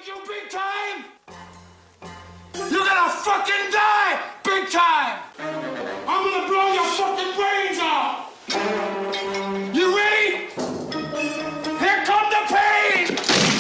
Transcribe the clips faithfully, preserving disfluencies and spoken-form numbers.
kick you big time. You're gonna fucking die big time. I'm gonna blow your fucking brains out. You ready? Here come the pain.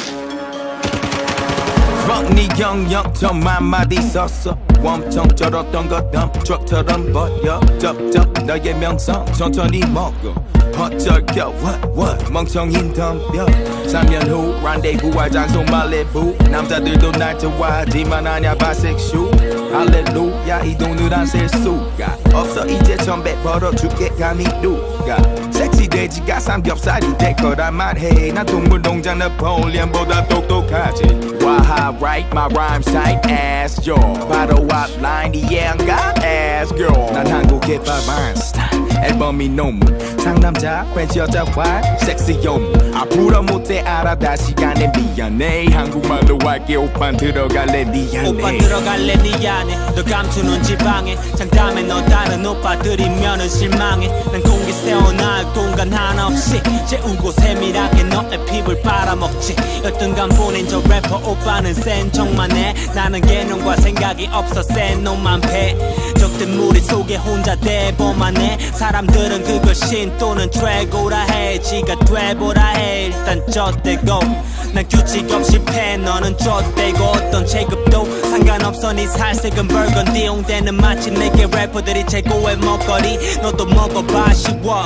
Fuck 네 영역 저만 마디 썼어. 엄청 쩔었던 것 덤트럭처럼 버려 쩝쩝 너의 명성 천천히 먹어 어쩔 겨 what what 멍청인 덤벼 삼 년 후 란데부와 장소 말레부 남자들도 날 좋아하지만 아냐 바섹슈 할렐루야 이 돈을 안 셀 수가 없어 이제 천배 벌어줄게 감히 누가 섹시 돼지가 삼겹살이 될 거란 말해 난 동물농장 너폴리언보다 똑똑하지 와하 write my rhymes tight as your 바로 앞라인 이해한가 ass girl 난 한국 힙합 아인슈타인 앨범이 논문 상남자 팬츠 여자 활 섹시 요문 앞으로 못해 알아 다시 가네 미안해 한국말로 할게 오빤 들어갈래 니 안에 오빠 들어갈래 니 안에 너 감추는 지방에 장담해 너 다른 오빠들이면은 실망해 난 공기 세워놔 공간 하나 없이 재우고 세밀하게 너의 피부를 빨아먹지 여튼간 보낸 저 래퍼 오빠는 센 척만 해 나는 개념과 생각이 없어 센 놈만 패 적들 무리 속에 혼자 대보만 해 사람들은 그걸 신 또는 트래고라 해 지가 돼보라 해 일단 젖대고 난 규칙 없이 패 너는 젖대고 어떤 체급도 상관없어 네 살색은 벌건디 홍대는 마치 내게 래퍼들이 최고의 먹거리 너도 먹어봐 쉬워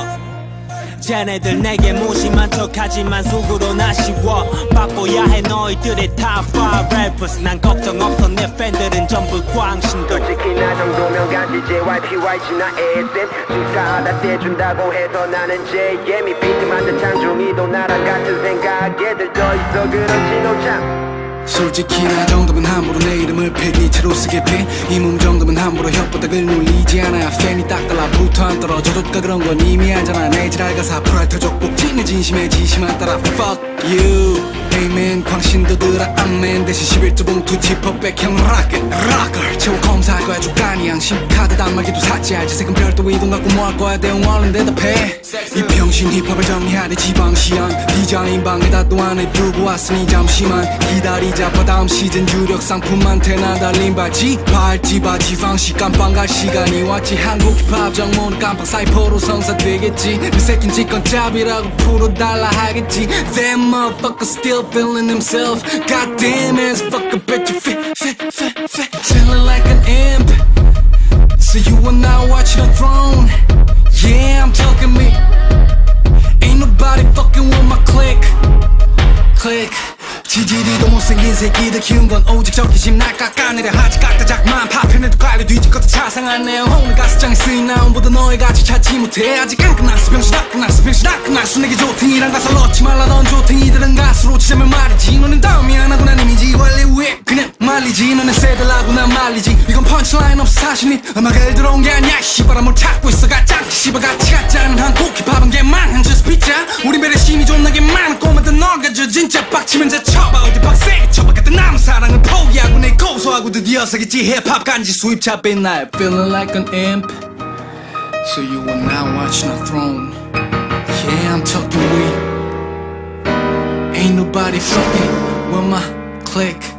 쟤네들 내게 무심한 척하지만 속으로 아쉬워 바꿔야 해 너희들의 탑 오 래퍼스 난 걱정 없어 내 팬들은 전부 광신들 솔직히 나 정도면 간지 제이와이피와이지 나 에센 주사하다 떼준다고 해서 나는 제이엠이 비트 만든 창중이도 나랑 같은 생각에 들떠 있어 그렇지 노참 솔직히 나 정도면 함부로 내 이름을 폐기체로 쓰게 돼 이 몸 정도면 함부로 혓바닥을 놀리지 않아 팬이 딱 달라붙어 안 떨어져도 그런 건 이미 알잖아 내 지랄가사 프라이터족 복지 내 진심에 지시만 따라 fuck you Amen 광신도들아 아멘 대신 십일 조 봉투 지퍼백 형 락을 락을 채워 검사할 거야 주간이 양심 카드 단말기도 샀지 알지 세금 별도 이동 갖고 뭐 할 거야 대응 얼른 대답해 이 병신 힙합을 정리하는 지방시안 디자인 방에다 또 안에 두고 왔으니 잠시만 기다리자 다음 시즌 유력 상품한테 나 달린 바지 발찌 바지 방시 깜빵 갈 시간이 왔지 한국 힙합 정모는 깜빵 사이퍼로 성사되겠지 그 새낀 직권잡이라고 풀어달라 하겠지 That motherfucker still feeling himself Goddamn ass fucker bet you fit, fit, fit, fit Feeling like an imp So you are now watching the throne Yeah, I'm talking me Ain't nobody fucking with my click Click 지지리도 못생긴 새끼들 키운 건 오직 적기심 날 깎아내려 하지 깍다작만 파편에도 깔려 뒤집어도 자상한 내용 오늘 가스장에 쓰인 나옴보다 너희같이 찾지 못해 아직 안 끝났어 병신아 끝났어 병신아 끝났어 내게 조탱이란 가사 넣지 말라던 조탱이들은 가수로 치자면 말이지 너는 다음이 안 하고 난 이미지 원래 왜 그냥 말리지 너는 세달라고 난 말리지 이건 펀치라인 없어 사실이 음악을 들어온 게 아니야 씨발아 뭘 찾고 있어 가짜 씨발 같이 가짜는 한국 힙합은 개망한 just 피자 우리 배려심이 존나게 많은 꼬마들 너가 저 진짜 빡치면 자 쳐봐 어디 박세게 쳐봐 같은 남은 사랑을 포기하고 내 고소하고 드디어 서겠지 힙합 간지 수입차 뺀 날 Feeling like an imp So you are now watching a throne Yeah I'm talking we Ain't nobody fucking with my click